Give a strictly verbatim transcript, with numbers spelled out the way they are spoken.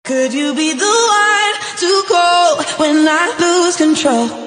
Could you be the one to call when I lose control?